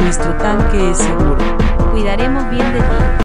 Nuestro tanque es seguro. Cuidaremos bien de ti.